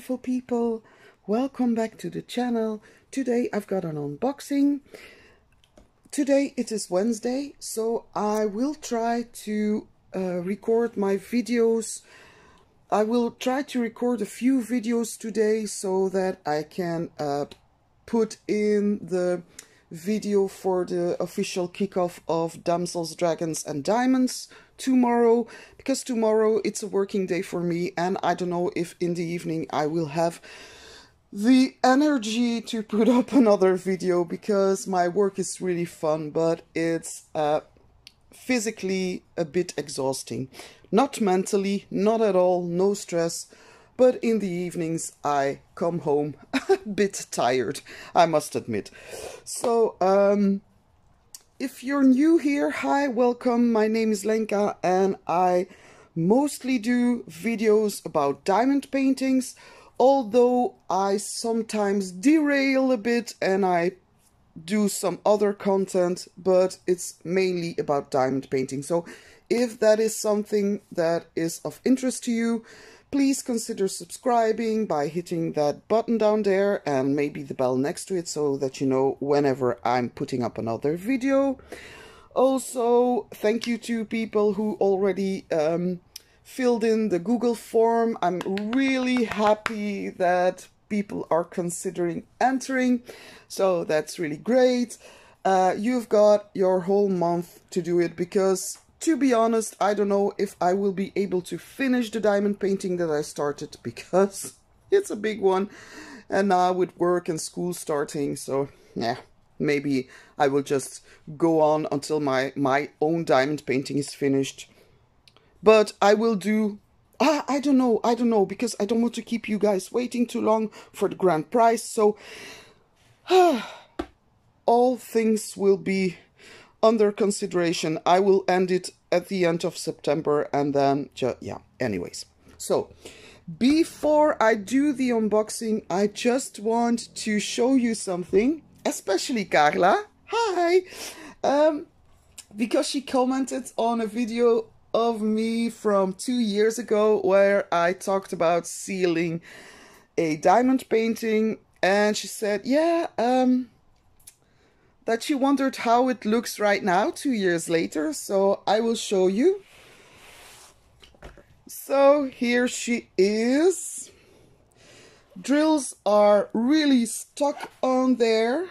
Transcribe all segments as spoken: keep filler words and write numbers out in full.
beautiful people, welcome back to the channel. Today I've got an unboxing. Today it is Wednesday, so I will try to uh, record my videos. I will try to record a few videos today so that I can uh, put in the video for the official kickoff of Damsels, Dragons and Diamonds tomorrow, because tomorrow it's a working day for me and I don't know if in the evening I will have the energy to put up another video, because my work is really fun, but it's uh, physically a bit exhausting. Not mentally, not at all, no stress, but in the evenings I come home a bit tired, I must admit. So, um, if you're new here, hi, welcome, my name is Lenka and I mostly do videos about diamond paintings, although I sometimes derail a bit and I do some other content, but it's mainly about diamond painting. So if that is something that is of interest to you, please consider subscribing by hitting that button down there and maybe the bell next to it so that you know whenever I'm putting up another video. Also, thank you to people who already um, filled in the Google form. I'm really happy that people are considering entering, so that's really great. Uh, you've got your whole month to do it, because to be honest, I don't know if I will be able to finish the diamond painting that I started, because it's a big one. And now with work and school starting, so yeah, maybe I will just go on until my, my own diamond painting is finished. But I will do, ah, I don't know, I don't know, because I don't want to keep you guys waiting too long for the grand prize. So all things will be under consideration. I will end it at the end of September and then, yeah, anyways. So, before I do the unboxing, I just want to show you something, especially Carla, hi, um, because she commented on a video of me from two years ago where I talked about sealing a diamond painting, and she said, yeah, um, that she wondered how it looks right now, two years later, so I will show you. So here she is. Drills are really stuck on there,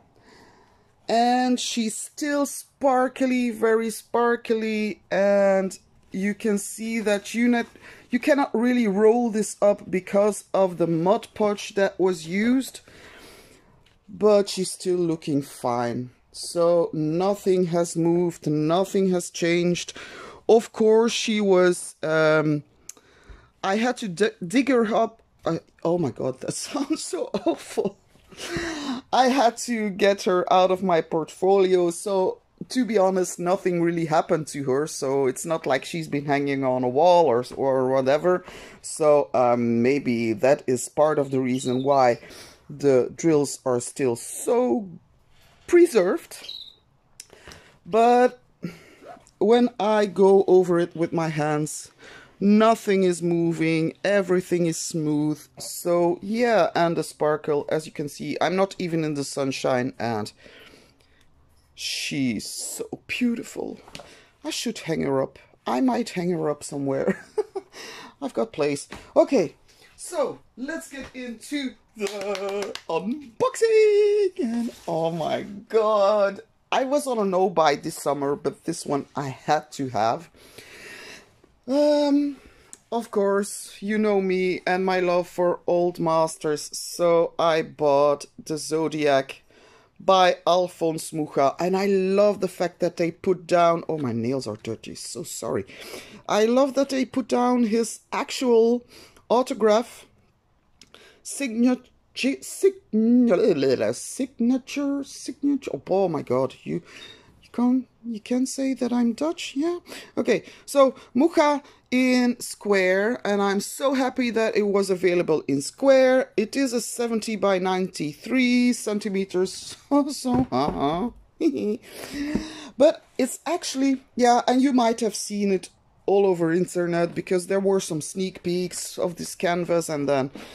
and she's still sparkly, very sparkly, and you can see that you not you cannot really roll this up because of the Mod Podge that was used. But she's still looking fine. So nothing has moved, nothing has changed. Of course, she was, um, I had to dig her up. I, oh my God, that sounds so awful. I had to get her out of my portfolio. So to be honest, nothing really happened to her. So it's not like she's been hanging on a wall or, or whatever. So um, maybe that is part of the reason why the drills are still so preserved. But when I go over it with my hands, nothing is moving, everything is smooth. So yeah, and the sparkle, as you can see, I'm not even in the sunshine and she's so beautiful. I should hang her up. I might hang her up somewhere. I've got place. Okay, so let's get into the unboxing. And oh my God, I was on a no buy this summer, but this one I had to have. Um, of course, you know me and my love for old masters, so I bought the Zodiac by Alphonse Mucha, and I love the fact that they put down, oh my nails are dirty, so sorry. I love that they put down his actual autograph, signature, signature, signature, signature. Oh my God, you, you can't, you can say that I'm Dutch, yeah? Okay, so Mucha in square, and I'm so happy that it was available in square. It is a seventy by ninety-three centimeters, so, so, uh-huh. But it's actually, yeah, and you might have seen it all over internet, because there were some sneak peeks of this canvas, and then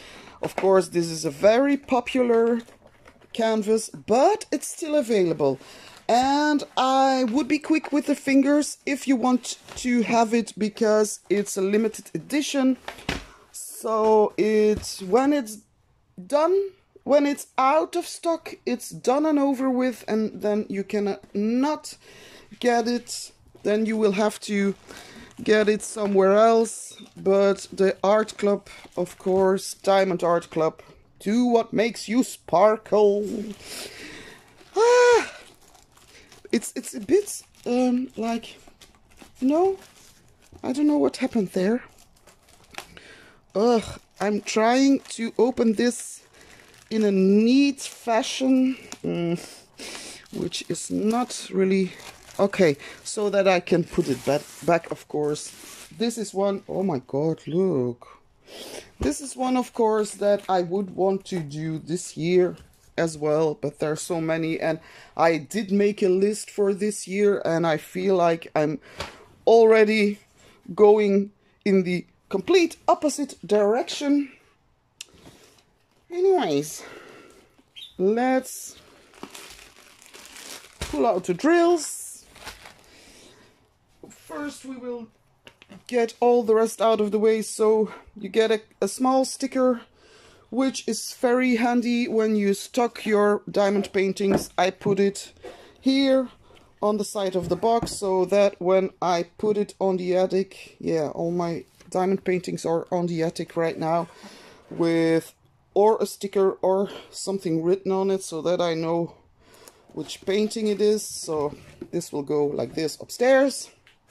Of course, this is a very popular canvas, but it's still available. And I would be quick with the fingers if you want to have it, because it's a limited edition. So it's when it's done, when it's out of stock, it's done and over with, and then you cannot not get it. Then you will have to get it somewhere else. But the art club, of course, Diamond Art Club, do what makes you sparkle. Ah, it's it's a bit um like, no, I don't know what happened there. Ugh, I'm trying to open this in a neat fashion, mm, which is not really okay, so that I can put it back, back, of course. This is one, oh my god, look. This is one, of course, that I would want to do this year as well, but there are so many, and I did make a list for this year, and I feel like I'm already going in the complete opposite direction. Anyways, let's pull out the drills. First we will get all the rest out of the way. So you get a, a small sticker, which is very handy when you stock your diamond paintings. I put it here on the side of the box, so that when I put it on the attic, yeah, all my diamond paintings are on the attic right now, with or a sticker or something written on it, so that I know which painting it is. So this will go like this upstairs.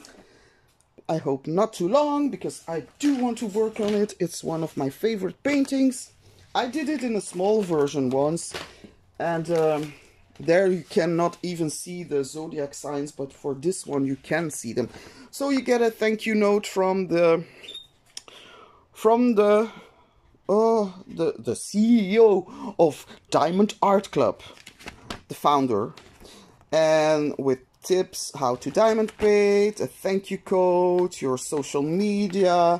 I hope not too long, because I do want to work on it. It's one of my favorite paintings. I did it in a small version once, and um, there you cannot even see the zodiac signs, but for this one you can see them. So you get a thank you note from the from the uh, the the C E O of Diamond Art Club, the founder, and with tips how to diamond paint, a thank you code, your social media.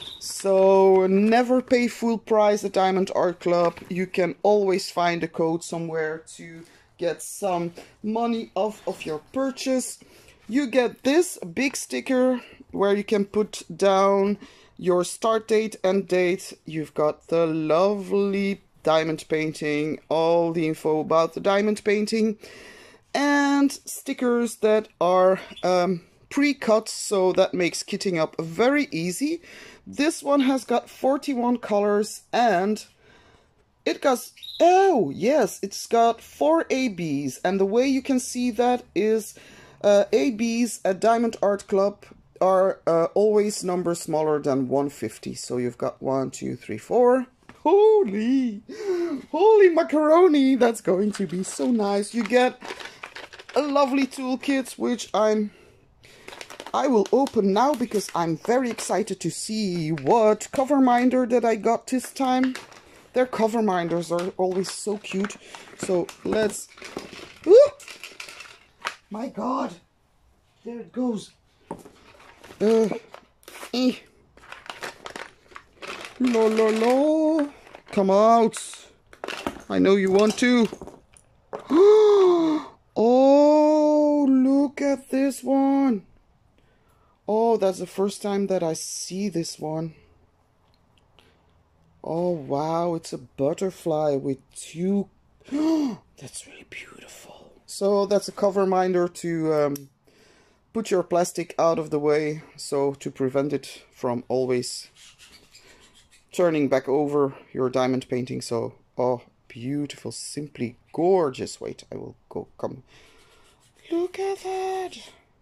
So never pay full price at Diamond Art Club. You can always find a code somewhere to get some money off of your purchase. You get this big sticker where you can put down your start date and date. You've got the lovely diamond painting, all the info about the diamond painting, and stickers that are um, pre-cut, so that makes kitting up very easy. This one has got forty-one colors, and it got, oh yes, it's got four A Bs, and the way you can see that is uh, A Bs at Diamond Art Club are uh, always numbers smaller than one fifty. So you've got one, two, three, four. Holy, holy macaroni, that's going to be so nice. You get a lovely toolkit, which I'm I will open now, because I'm very excited to see what cover minder that I got this time. Their cover minders are always so cute. So let's, ooh, my god, there it goes. Uh, eh. La la la, come out, I know you want to. Oh, look at this one. Oh, that's the first time that I see this one. Oh, wow, it's a butterfly with two... That's really beautiful. So that's a cover minder to um, put your plastic out of the way, so to prevent it from always turning back over your diamond painting. So, oh, beautiful, simply gorgeous. Wait, I will go, come. Look at that.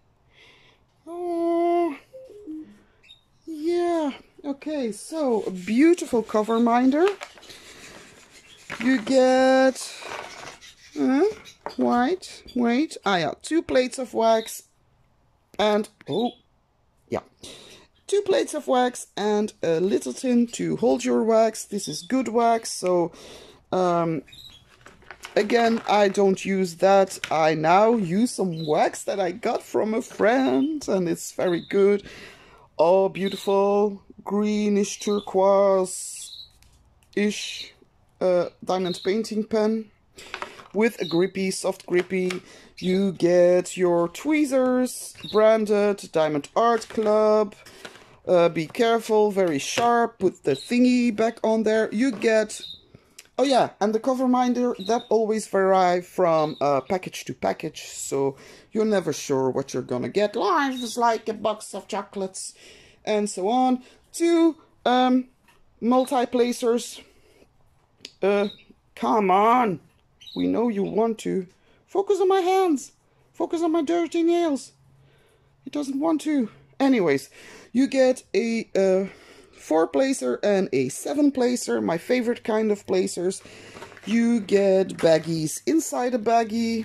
Oh, yeah. Okay, so a beautiful cover minder. You get uh, white, wait, ah yeah, two plates of wax, and, oh, yeah, two plates of wax and a little tin to hold your wax. This is good wax, so um, again, I don't use that. I now use some wax that I got from a friend, and it's very good. Oh, beautiful greenish turquoise. ish uh, diamond painting pen with a grippy, soft grippy. You get your tweezers, branded Diamond Art Club. Uh, be careful, very sharp. Put the thingy back on there. You get, oh yeah, and the cover minder, that always vary from uh, package to package, so you're never sure what you're gonna get. Life is like a box of chocolates, and so on. Two um, multi-placers. Uh, come on, we know you want to. Focus on my hands. Focus on my dirty nails. He doesn't want to. Anyways, you get a uh, four placer and a seven placer, my favorite kind of placers. You get baggies inside a baggie.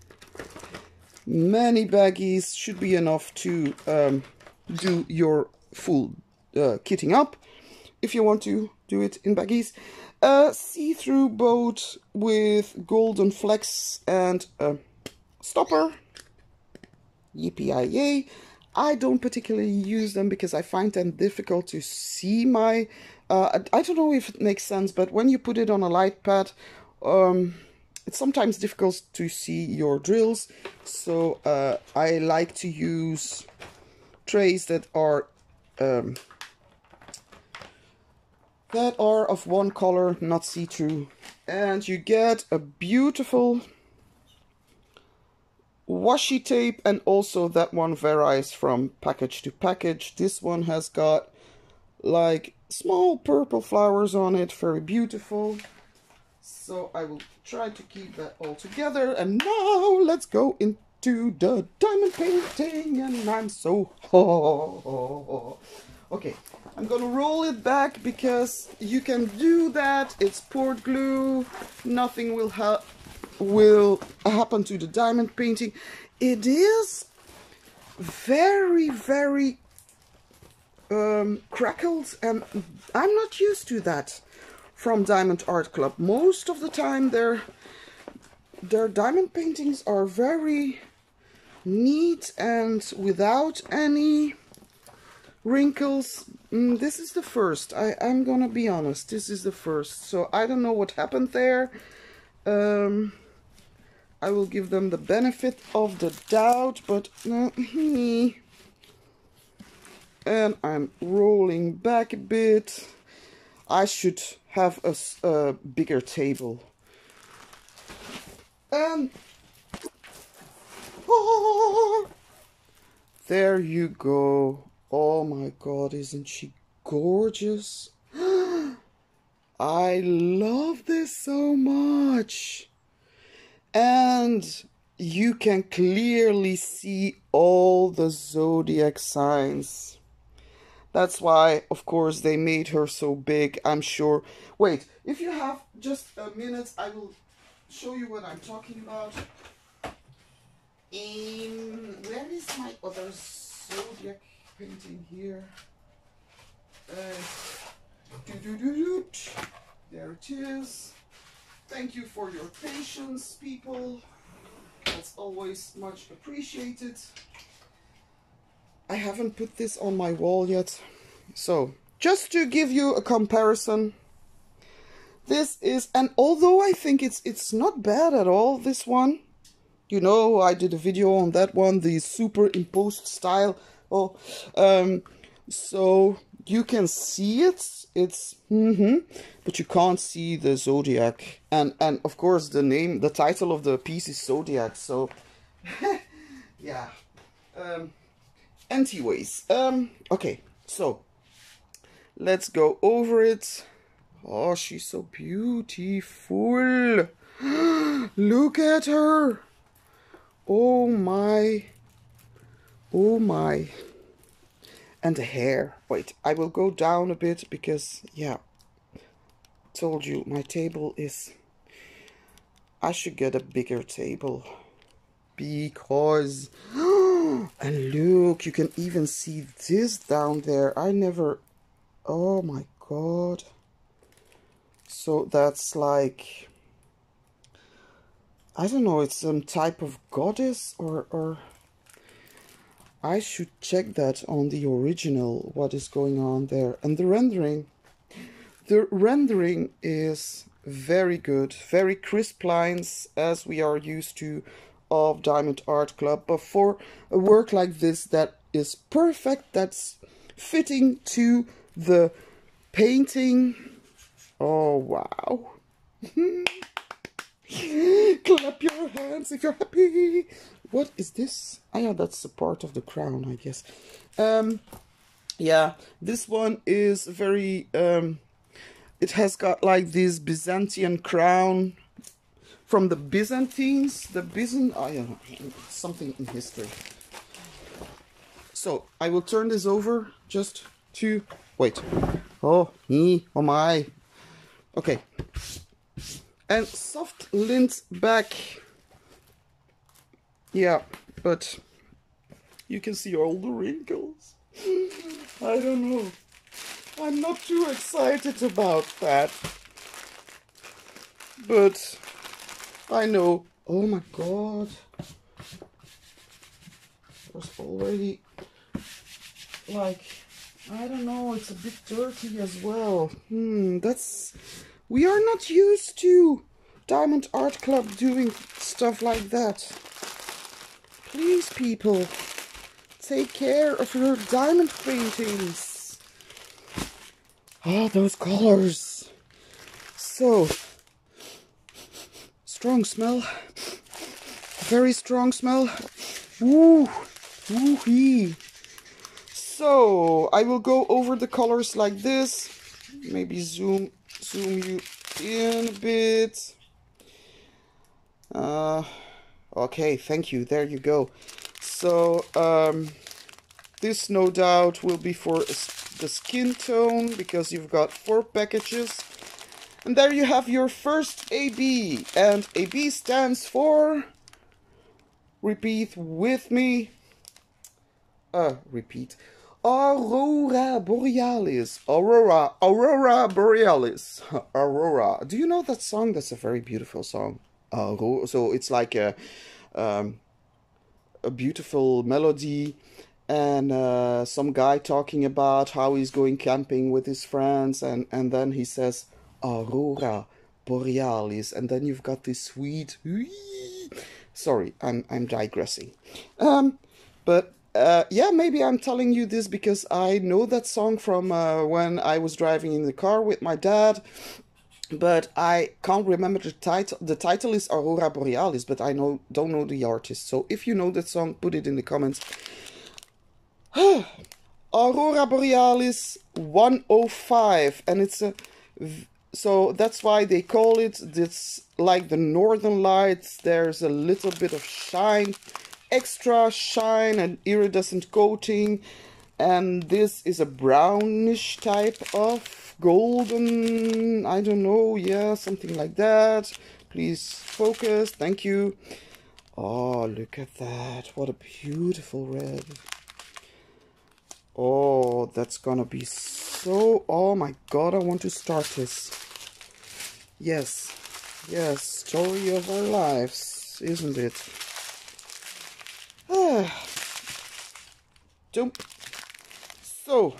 Many baggies should be enough to um, do your full uh, kitting up, if you want to do it in baggies. A see-through boat with golden flecks and a stopper. Yippee-yi-yay. I don't particularly use them because I find them difficult to see my... Uh, I don't know if it makes sense, but when you put it on a light pad, um, it's sometimes difficult to see your drills. So uh, I like to use trays that are... Um, that are of one color, not see-through. And you get a beautiful washi tape, and also that one varies from package to package. This one has got like small purple flowers on it, very beautiful. So I will try to keep that all together. And now let's go into the diamond painting, and I'm so... Oh, okay, I'm gonna roll it back because you can do that. It's poured glue. Nothing will ha will happen to the diamond painting. It is very, very um, crackled, and I'm not used to that from Diamond Art Club. Most of the time their their diamond paintings are very neat and without any wrinkles. Mm, this is the first. I, I'm gonna be honest, this is the first. So I don't know what happened there. Um, I will give them the benefit of the doubt, but uh, and I'm rolling back a bit. I should have a, a bigger table. And oh, there you go. Oh my god, isn't she gorgeous? I love this so much. And you can clearly see all the zodiac signs. That's why, of course, they made her so big, I'm sure. Wait, if you have just a minute, I will show you what I'm talking about. Um, where is my other zodiac painting here? Uh, doo -doo -doo -doo. There it is. Thank you for your patience, people. That's always much appreciated. I haven't put this on my wall yet. So, just to give you a comparison, this is, and although I think it's it's not bad at all, this one, you know, I did a video on that one, the superimposed style. Oh, um, so you can see it. It's mm-hmm, but you can't see the Zodiac, and and of course the name, the title of the piece is Zodiac. So yeah. Um, anyways, um, okay. So let's go over it. Oh, she's so beautiful. Look at her. Oh my. Oh my. And the hair. Wait, I will go down a bit because, yeah, told you my table is... I should get a bigger table. Because... And look, you can even see this down there. I never... Oh my god. So that's like... I don't know, it's some type of goddess or... or I should check that on the original, what is going on there. And the rendering, The rendering is very good, very crisp lines as we are used to of Diamond Art Club, but for a work like this that is perfect, that's fitting to the painting. Oh wow. Clap your hands if you're happy. What is this? Ah, yeah, that's a part of the crown, I guess. Um, yeah, this one is very, um, it has got like this Byzantine crown from the Byzantines. The Byzant, oh yeah, something in history. So, I will turn this over just to, wait. Oh, me, oh my. Okay. And soft lint back. Yeah, but you can see all the wrinkles. I don't know. I'm not too excited about that. But I know. Oh my god. There's already like, I don't know, it's a bit dirty as well. Hmm, that's... We are not used to Diamond Art Club doing stuff like that. Please, people, take care of your diamond paintings. Oh, those colors. So, strong smell. Very strong smell. Woo, woo-hee. So, I will go over the colors like this. Maybe zoom zoom you in a bit. Uh, okay, thank you. There you go. So, um, this no doubt will be for the skin tone, because you've got four packages. And there you have your first A B. And A B stands for... Repeat with me. Uh, repeat. Aurora Borealis. Aurora. Aurora Borealis. Aurora. Do you know that song? That's a very beautiful song. Aurora. So it's like a, um, a beautiful melody. And uh, some guy talking about how he's going camping with his friends. And, and then he says, Aurora Borealis. And then you've got this sweet... Sorry, I'm, I'm digressing. Um, but... Uh, yeah, maybe I'm telling you this because I know that song from uh, when I was driving in the car with my dad, but I can't remember the title. The title is Aurora Borealis, but I know don't know the artist. So if you know that song, put it in the comments. Aurora Borealis one oh five, and it's a... So that's why they call it, it's like the Northern Lights. There's a little bit of shine, extra shine and iridescent coating, and this is a brownish type of golden, I don't know, yeah, something like that. Please focus, thank you. Oh, look at that, what a beautiful red. Oh, that's gonna be so, oh my god, I want to start this. Yes, yes, story of our lives, isn't it? Jump. So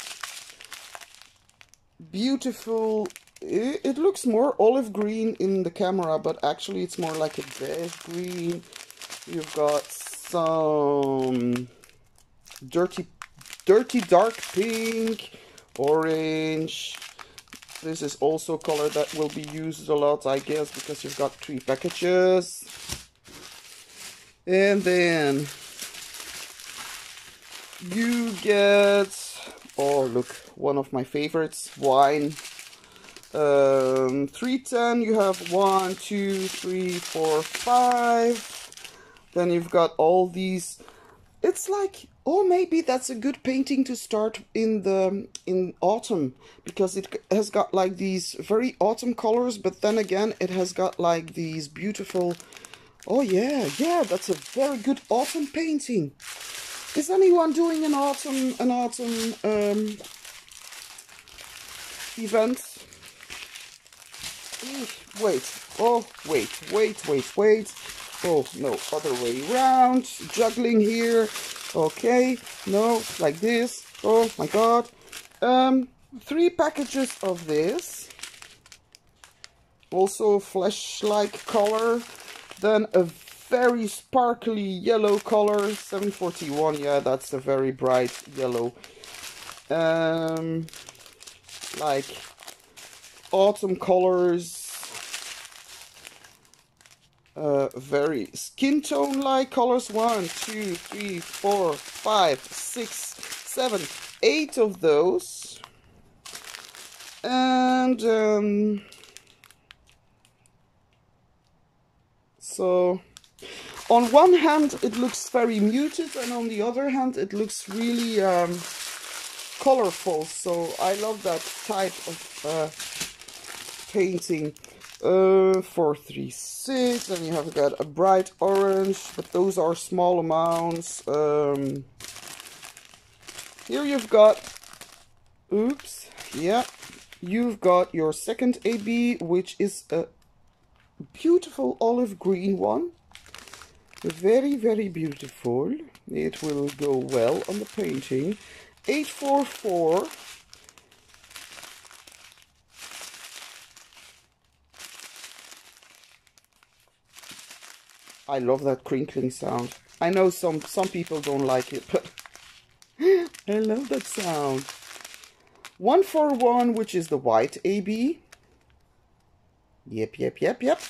beautiful. It, it looks more olive green in the camera, but actually it's more like a beige green. You've got some dirty dirty dark pink, orange. This is also a color that will be used a lot, I guess, because you've got three packages. And then you get, oh look, one of my favorites, wine. Um, three ten, you have one, two, three, four, five. Then you've got all these. It's like, oh, maybe that's a good painting to start in the in autumn, because it has got like these very autumn colors, but then again it has got like these beautiful. Oh yeah, yeah, that's a very good autumn painting. Is anyone doing an autumn an autumn um, event? Wait, oh wait, wait, wait, wait. Oh no, other way around. Juggling here. Okay, no, like this. Oh my god. Um, three packages of this. Also flesh-like color. Then a very sparkly yellow color, seven forty-one. Yeah, that's a very bright yellow. Um, like autumn colors. Uh, very skin tone like colors. One, two, three, four, five, six, seven, eight of those. And um, so on one hand it looks very muted, and on the other hand it looks really um, colorful. So I love that type of uh, painting. Uh, four three six, and you have got a bright orange, but those are small amounts. Um, here you've got, oops, yeah, you've got your second A B, which is a beautiful olive green one. Very, very beautiful. It will go well on the painting. eight four four. I love that crinkling sound. I know some, some people don't like it, but I love that sound. one four one, which is the white A B. Yep, yep, yep, yep.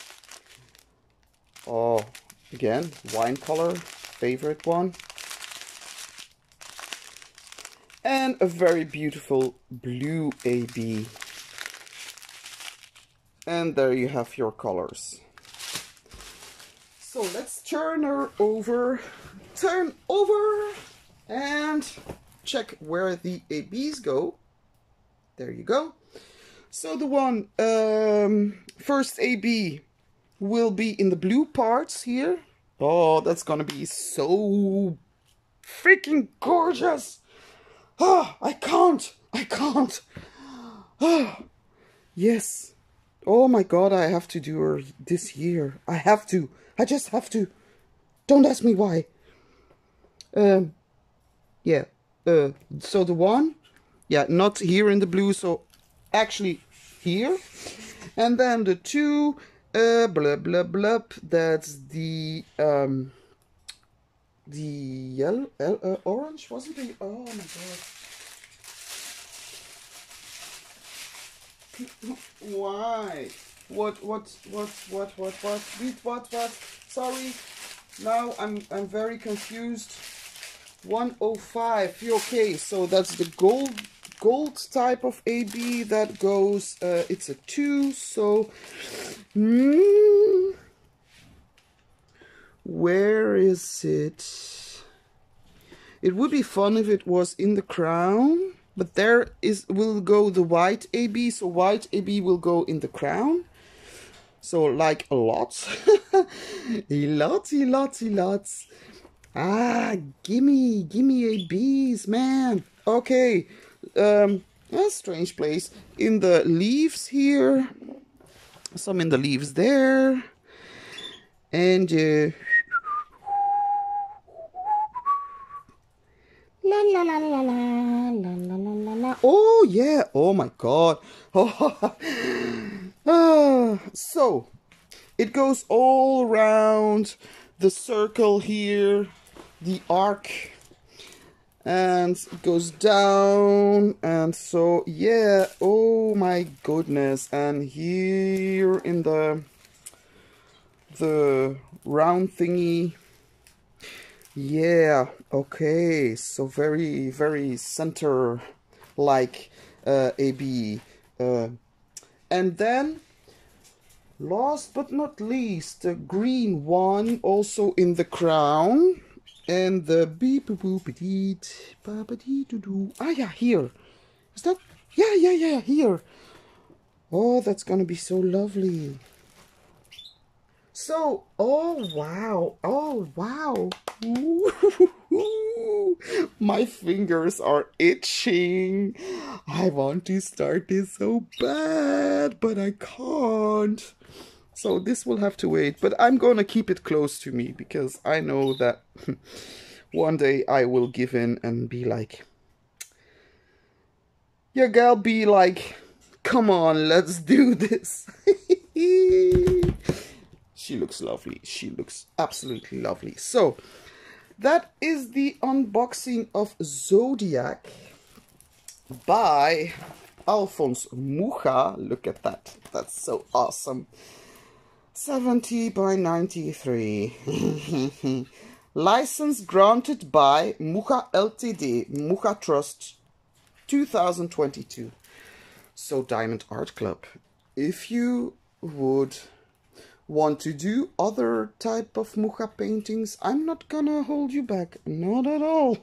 Oh, again, wine color, favorite one. And a very beautiful blue A B. And there you have your colors. So let's turn her over, turn over, and check where the A Bs go. There you go. So the one, um, first A B will be in the blue parts here. Oh, that's gonna be so freaking gorgeous. Oh, I can't, I can't. Oh, yes. Oh my God, I have to do her this year. I have to. I just have to. Don't ask me why. Um, yeah. Uh, so the one, yeah, not here in the blue. So actually here, and then the two, uh, blah blah blah. That's the um, the yellow, uh, uh, orange, wasn't it? Oh my God. Why? What, what, what, what, what, what, read what, what, sorry, now I'm, I'm very confused. one oh five, okay, so that's the gold, gold type of A B that goes, uh, it's a two, so, mm, where is it? It would be fun if it was in the crown, but there is, will go the white A B, so white A B will go in the crown. So like a lot, a lot, a lot, a lot. Ah, gimme, gimme A Bs, man. Okay, um, a strange place. In the leaves here, some in the leaves there, and uh, la la la la la la la la la. Oh yeah! Oh my God! Oh. Ah, so it goes all around the circle here, the arc, and it goes down, and so yeah, oh my goodness, and here in the the round thingy, yeah, okay, so very very center like uh, A B. Uh, And then, last but not least, the green one also in the crown. And the beep boop boop deet ba ba dee doo doo. Ah yeah, here. Is that? Yeah, yeah, yeah, here. Oh, that's gonna be so lovely. So, oh wow, oh wow. My fingers are itching. I want to start this so bad, but I can't. So this will have to wait, but I'm gonna keep it close to me because I know that one day I will give in and be like, your girl be like, come on, let's do this. She looks lovely. She looks absolutely lovely. So that is the unboxing of Zodiac by Alphonse Mucha. Look at that. That's so awesome. seventy by ninety-three. License granted by Mucha Ltd. Mucha Trust two thousand twenty-two. So Diamond Art Club, if you would want to do other type of Mucha paintings, I'm not gonna hold you back, not at all.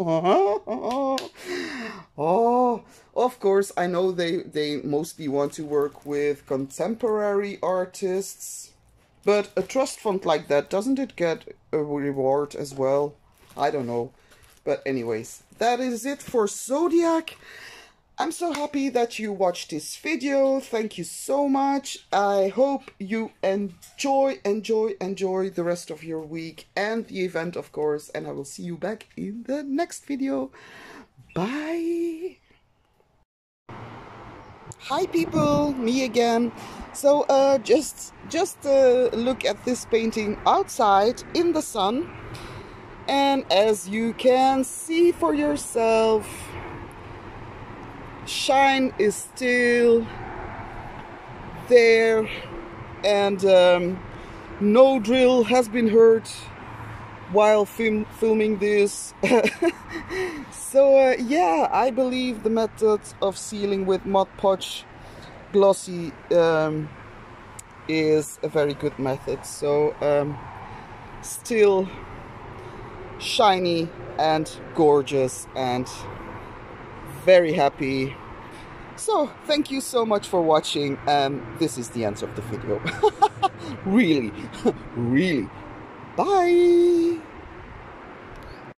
Oh, of course, I know they they mostly want to work with contemporary artists, but a trust fund like that, doesn't it get a reward as well? I don't know, but anyways, that is it for Zodiac. I'm so happy that you watched this video. Thank you so much. I hope you enjoy, enjoy, enjoy the rest of your week and the event, of course. And I will see you back in the next video. Bye. Hi people, me again. So uh, just, just uh, look at this painting outside in the sun. And as you can see for yourself, shine is still there, and um, no drill has been heard while film filming this. So uh, yeah, I believe the method of sealing with Mod Podge glossy um, is a very good method. So um, still shiny and gorgeous and very happy. So thank you so much for watching, and this is the end of the video. Really, really. Bye.